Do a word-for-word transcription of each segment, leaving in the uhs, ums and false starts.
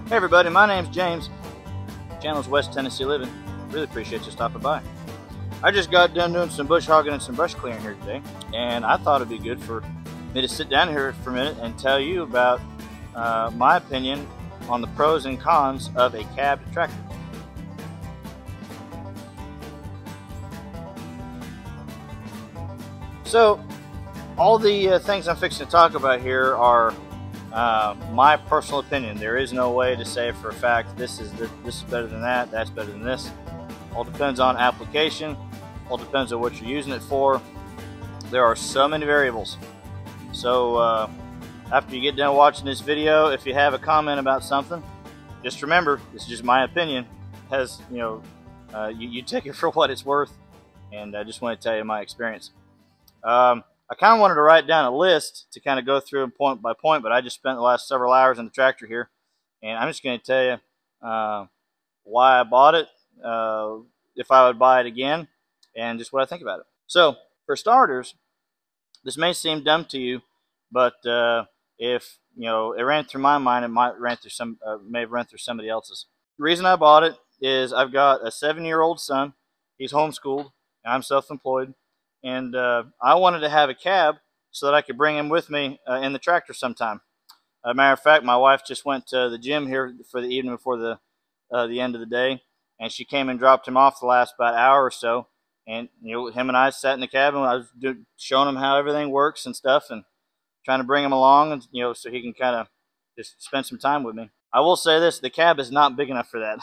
Hey everybody, my name's James. Channel's West Tennessee Living. Really appreciate you stopping by. I just got done doing some bush hogging and some brush clearing here today, and I thought it'd be good for me to sit down here for a minute and tell you about uh, my opinion on the pros and cons of a cab tractor. So, all the uh, things I'm fixing to talk about here are Uh, my personal opinion. There is no way to say for a fact this is the, this is better than that, that's better than this. All depends on application. All depends on what you're using it for. There are so many variables. So uh, after you get done watching this video, if you have a comment about something, just remember this is just my opinion. It has you know uh, you, you take it for what it's worth, and I just want to tell you my experience. Um, I kind of wanted to write down a list to kind of go through point by point, but I just spent the last several hours in the tractor here, and I'm just going to tell you uh, why I bought it, uh, if I would buy it again, and just what I think about it. So, for starters, this may seem dumb to you, but uh, if you know it ran through my mind, it might ran through some, uh, may have run through somebody else's. The reason I bought it is I've got a seven-year-old son. He's homeschooled, and I'm self-employed. And uh, I wanted to have a cab so that I could bring him with me uh, in the tractor sometime. As a matter of fact, my wife just went to the gym here for the evening before the uh, the end of the day, and she came and dropped him off the last about hour or so. And you know, him and I sat in the cabin. I was do, showing him how everything works and stuff, and trying to bring him along, and you know, so he can kind of just spend some time with me. I will say this: the cab is not big enough for that.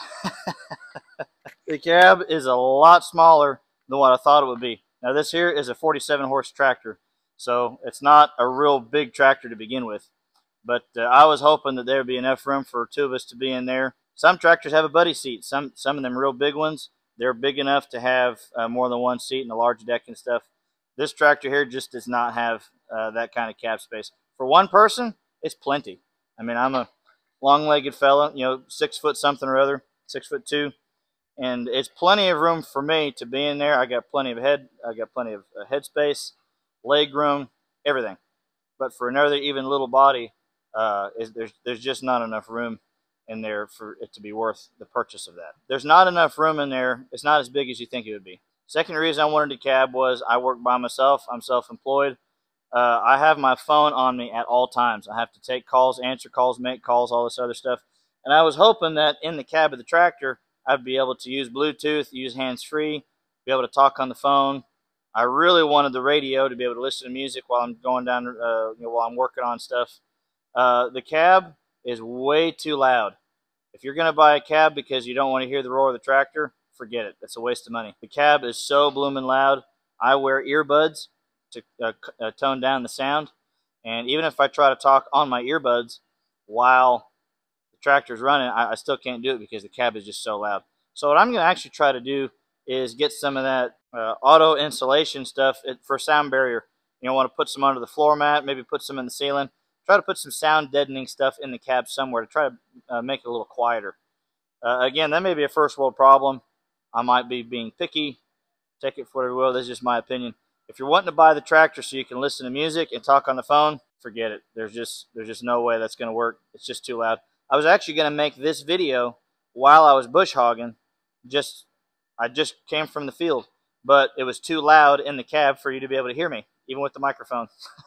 The cab is a lot smaller than what I thought it would be. Now this here is a forty-seven horse tractor, so it's not a real big tractor to begin with. But uh, I was hoping that there would be enough room for two of us to be in there. Some tractors have a buddy seat. Some some of them real big ones, they're big enough to have uh, more than one seat and a large deck and stuff. This tractor here just does not have uh, that kind of cab space. For one person, it's plenty. I mean, I'm a long-legged fella, you know, six foot something or other, six foot two. And it's plenty of room for me to be in there. I got plenty of head, I got plenty of uh, head space, leg room, everything. But for another even little body, uh, is, there's there's just not enough room in there for it to be worth the purchase of that. There's not enough room in there. It's not as big as you think it would be. Second reason I wanted a cab was I work by myself. I'm self-employed. Uh, I have my phone on me at all times. I have to take calls, answer calls, make calls, all this other stuff. And I was hoping that in the cab of the tractor, I'd be able to use Bluetooth, use hands-free, be able to talk on the phone. I really wanted the radio to be able to listen to music while I'm going down, uh, you know, while I'm working on stuff. Uh, the cab is way too loud. If you're going to buy a cab because you don't want to hear the roar of the tractor, forget it. That's a waste of money. The cab is so blooming loud. I wear earbuds to uh, uh, tone down the sound, and even if I try to talk on my earbuds while tractor's running, I, I still can't do it because the cab is just so loud. So what I'm going to actually try to do is get some of that uh, auto insulation stuff for sound barrier. You know, want to put some under the floor mat, maybe put some in the ceiling. Try to put some sound deadening stuff in the cab somewhere to try to uh, make it a little quieter. Uh, again, that may be a first world problem. I might be being picky. Take it for what it will. This is just my opinion. If you're wanting to buy the tractor so you can listen to music and talk on the phone, forget it. There's just there's just no way that's going to work. It's just too loud. I was actually going to make this video while I was bush hogging. Just, I just came from the field, but it was too loud in the cab for you to be able to hear me, even with the microphone.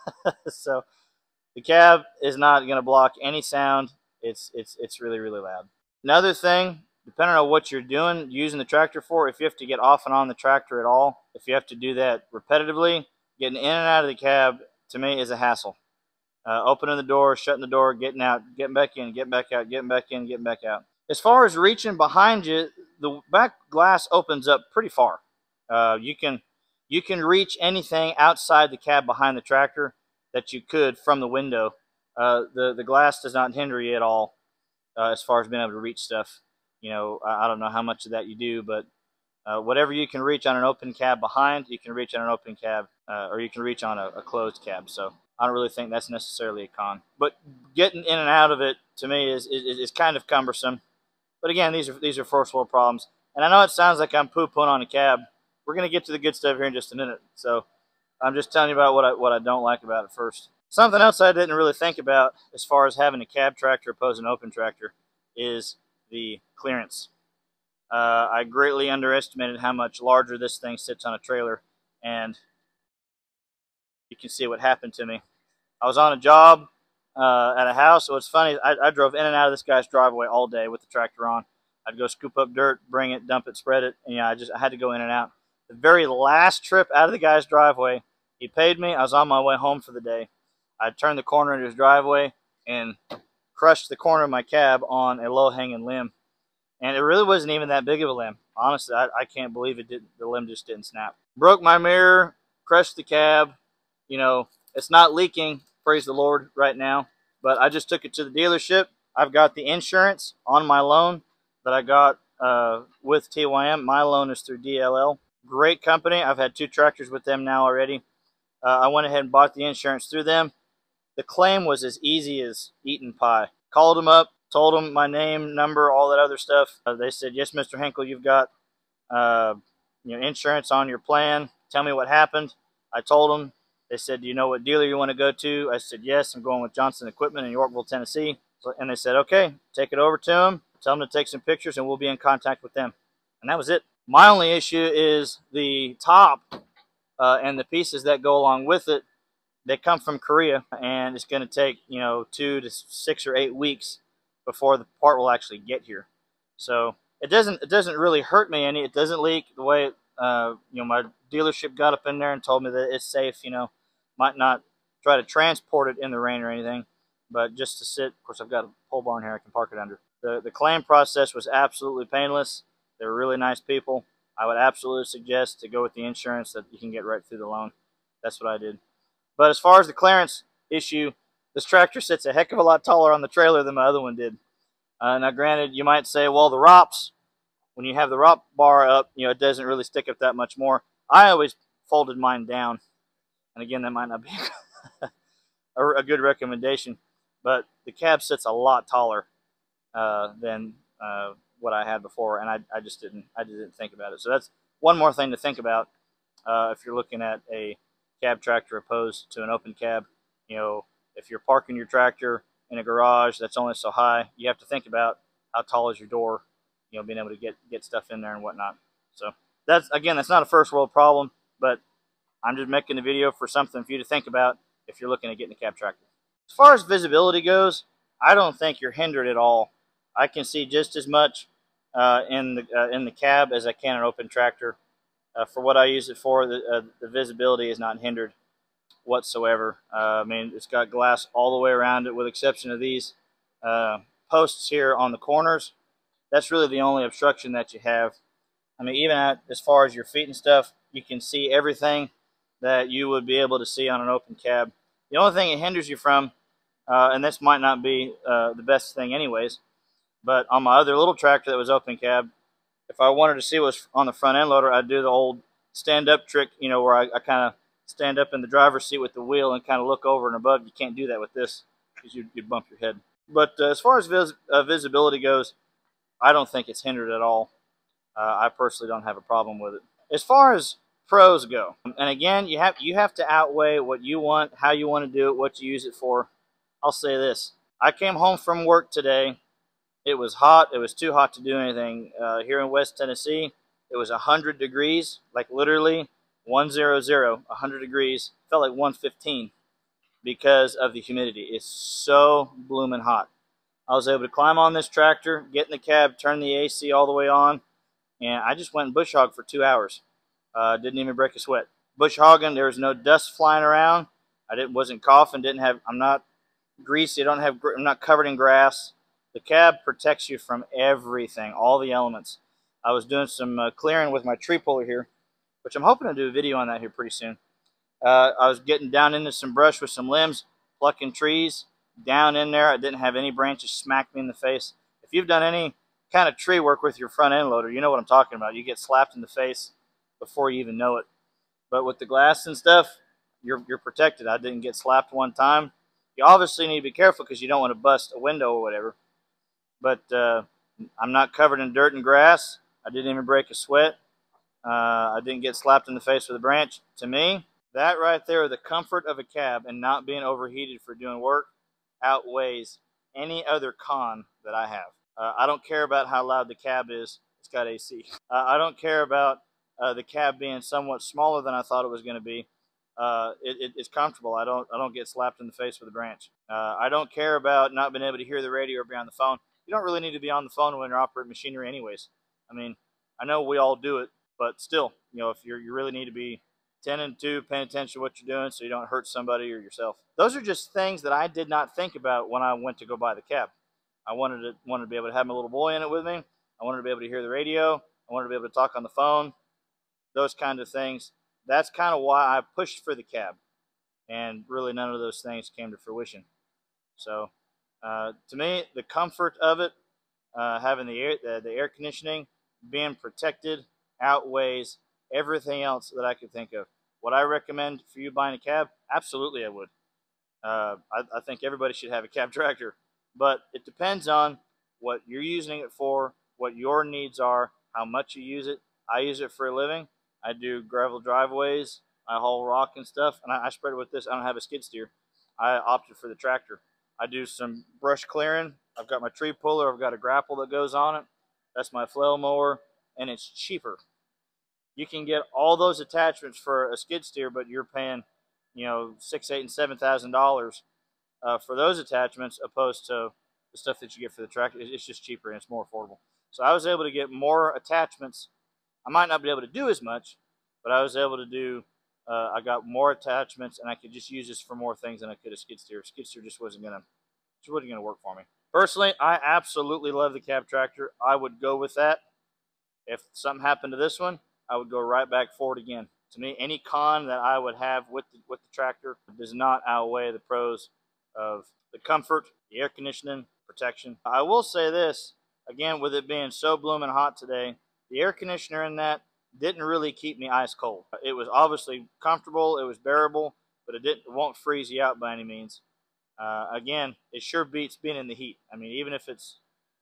So the cab is not going to block any sound. It's, it's, it's really, really loud. Another thing, depending on what you're doing, using the tractor for, if you have to get off and on the tractor at all, if you have to do that repetitively, getting in and out of the cab, to me, is a hassle. Uh, opening the door, shutting the door, getting out, getting back in, getting back out, getting back in, getting back out. As far as reaching behind you, the back glass opens up pretty far. Uh, you can you can reach anything outside the cab behind the tractor that you could from the window. Uh, the the glass does not hinder you at all uh, as far as being able to reach stuff. You know, I, I don't know how much of that you do, but uh, whatever you can reach on an open cab behind, you can reach on an open cab, uh, or you can reach on a, a closed cab. So I don't really think that's necessarily a con. But getting in and out of it, to me, is, is, is kind of cumbersome. But again, these are these are first world problems. And I know it sounds like I'm poo-pooing on a cab. We're going to get to the good stuff here in just a minute. So I'm just telling you about what I, what I don't like about it first. Something else I didn't really think about as far as having a cab tractor opposed to an open tractor is the clearance. Uh, I greatly underestimated how much larger this thing sits on a trailer, and you can see what happened to me. I was on a job uh, at a house. So it's funny, I, I drove in and out of this guy's driveway all day with the tractor on. I'd go scoop up dirt, bring it, dump it, spread it, and yeah, I just I had to go in and out. The very last trip out of the guy's driveway, he paid me. I was on my way home for the day. I turned the corner into his driveway and crushed the corner of my cab on a low-hanging limb. And it really wasn't even that big of a limb. Honestly, I, I can't believe it didn't. The limb just didn't snap. Broke my mirror, crushed the cab. You know, it's not leaking, praise the Lord, right now. But I just took it to the dealership. I've got the insurance on my loan that I got uh, with T Y M. My loan is through D L L. Great company. I've had two tractors with them now already. Uh, I went ahead and bought the insurance through them. The claim was as easy as eating pie. Called them up, told them my name, number, all that other stuff. Uh, they said, yes, Mister Hinkle, you've got uh, you know, insurance on your plan. Tell me what happened. I told them. They said, do you know what dealer you want to go to? I said, yes, I'm going with Johnson Equipment in Yorkville, Tennessee. So, and they said, okay, take it over to them. Tell them to take some pictures, and we'll be in contact with them. And that was it. My only issue is the top uh, and the pieces that go along with it. They come from Korea, and it's going to take, you know, two to six or eight weeks before the part will actually get here. So it doesn't it doesn't really hurt me any. It doesn't leak the way uh, you know, my dealership got up in there and told me that it's safe. You know, might not try to transport it in the rain or anything, but just to sit. Of course, I've got a pole barn here I can park it under. The the claim process was absolutely painless. They were really nice people. I would absolutely suggest to go with the insurance that you can get right through the loan. That's what I did. But as far as the clearance issue, this tractor sits a heck of a lot taller on the trailer than my other one did. Uh, now, granted, you might say, well, the R O Ps, when you have the R O P bar up, you know, it doesn't really stick up that much more. I always folded mine down. And again, that might not be a, a good recommendation. But the cab sits a lot taller uh, than uh, what I had before, and I, I just didn't I didn't think about it. So that's one more thing to think about uh, if you're looking at a cab tractor opposed to an open cab. You know, if you're parking your tractor in a garage that's only so high, you have to think about how tall is your door, you know, being able to get get stuff in there and whatnot. So that's, again, that's not a first world problem, but I'm just making the video for something for you to think about if you're looking at getting a cab tractor. As far as visibility goes, I don't think you're hindered at all. I can see just as much uh, in the uh, in the cab as I can an open tractor. Uh, for what I use it for, the, uh, the visibility is not hindered whatsoever. Uh, I mean, it's got glass all the way around it, with exception of these uh, posts here on the corners. That's really the only obstruction that you have. I mean, even at, as far as your feet and stuff, you can see everything that you would be able to see on an open cab. The only thing it hinders you from, uh, and this might not be uh, the best thing anyways, but on my other little tractor that was open cab, if I wanted to see what was on the front end loader, I'd do the old stand-up trick, you know, where I, I kind of stand up in the driver's seat with the wheel and kind of look over and above. You can't do that with this because you'd, you'd bump your head. But uh, as far as vis uh, visibility goes, I don't think it's hindered at all. Uh, I personally don't have a problem with it. As far as pros go, and again, you have you have to outweigh what you want, how you want to do it, what you use it for. I'll say this. I came home from work today. It was hot. It was too hot to do anything. Uh, here in West Tennessee, it was one hundred degrees, like literally one hundred, one hundred degrees. Felt like one fifteen because of the humidity. It's so blooming hot. I was able to climb on this tractor, get in the cab, turn the A C all the way on, and I just went and bush hogged for two hours. Uh, didn't even break a sweat. Bush hogging, there was no dust flying around. I didn't wasn't coughing. Didn't have. I'm not greasy. I don't have. I'm not covered in grass. The cab protects you from everything, all the elements. I was doing some uh, clearing with my tree puller here, which I'm hoping to do a video on that here pretty soon. Uh, I was getting down into some brush with some limbs, plucking trees down in there. I didn't have any branches smack me in the face. If you've done any kind of tree work with your front end loader, you know what I'm talking about. You get slapped in the face before you even know it. But with the glass and stuff, you're, you're protected. I didn't get slapped one time. You obviously need to be careful because you don't want to bust a window or whatever. But uh, I'm not covered in dirt and grass. I didn't even break a sweat. Uh, I didn't get slapped in the face with a branch. To me, that right there, the comfort of a cab and not being overheated for doing work, outweighs any other con that I have. Uh, I don't care about how loud the cab is. It's got A C. Uh, I don't care about uh, the cab being somewhat smaller than I thought it was going to be. Uh, it, it, it's comfortable. I don't I don't get slapped in the face with a branch. Uh, I don't care about not being able to hear the radio or be on the phone. You don't really need to be on the phone when you're operating machinery anyways. I mean, I know we all do it, but still, you know, if you're, you really need to be ten and two, paying attention to what you're doing so you don't hurt somebody or yourself. Those are just things that I did not think about when I went to go buy the cab. I wanted to, wanted to be able to have my little boy in it with me. I wanted to be able to hear the radio. I wanted to be able to talk on the phone. Those kind of things. That's kind of why I pushed for the cab. And really none of those things came to fruition. So uh, to me, the comfort of it, uh, having the air, the, the air conditioning, being protected, outweighs everything else that I could think of. Would I recommend for you buying a cab? Absolutely I would. Uh, I, I think everybody should have a cab tractor. But it depends on what you're using it for, what your needs are, how much you use it. I use it for a living. I do gravel driveways. I haul rock and stuff, and I, I spread it with this. I don't have a skid steer. I opted for the tractor. I do some brush clearing. I've got my tree puller. I've got a grapple that goes on it. That's my flail mower, and it's cheaper. You can get all those attachments for a skid steer, but you're paying, you know, six, eight, and seven thousand dollars uh, for those attachments, opposed to the stuff that you get for the tractor. It's just cheaper and it's more affordable. So I was able to get more attachments. I might not be able to do as much, but I was able to do. Uh, I got more attachments, and I could just use this for more things than I could a skid steer. Skid steer just wasn't gonna, just wasn't gonna work for me. Personally, I absolutely love the cab tractor. I would go with that. If something happened to this one, I would go right back for it again. To me, any con that I would have with the, with the tractor does not outweigh the pros of the comfort, the air conditioning, protection. I will say this, again, with it being so blooming hot today, the air conditioner in that didn't really keep me ice cold. It was obviously comfortable, it was bearable, but it didn't, it won't freeze you out by any means. Uh, again, it sure beats being in the heat. I mean, even if it's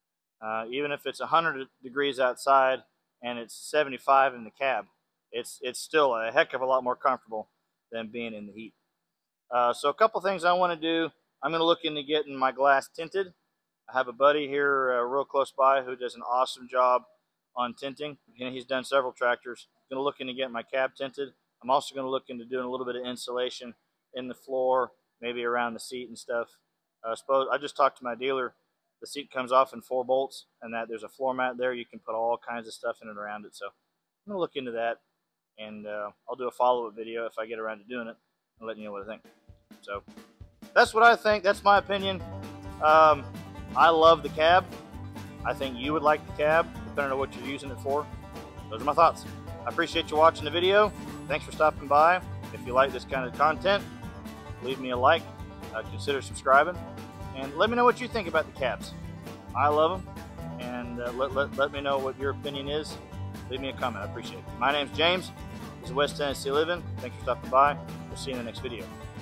uh, even if it's one hundred degrees outside and it's seventy-five in the cab, it's it's still a heck of a lot more comfortable than being in the heat. Uh, so a couple things I want to do. I'm going to look into getting my glass tinted. I have a buddy here uh, real close by who does an awesome job on tinting. You know, he's done several tractors. I'm going to look into getting my cab tinted. I'm also going to look into doing a little bit of insulation in the floor, maybe around the seat and stuff. Uh, suppose I just talked to my dealer. The seat comes off in four bolts, and that there's a floor mat there. You can put all kinds of stuff in and around it. So I'm going to look into that, and uh, I'll do a follow-up video if I get around to doing it and letting you know what I think. So that's what I think. That's my opinion. Um, I love the cab. I think you would like the cab, depending on what you're using it for. Those are my thoughts. I appreciate you watching the video. Thanks for stopping by. If you like this kind of content, leave me a like. Uh, consider subscribing. And let me know what you think about the cabs. I love them. And uh, let, let, let me know what your opinion is. Leave me a comment. I appreciate it. My name's James. This is West Tennessee Living. Thanks for stopping by. We'll see you in the next video.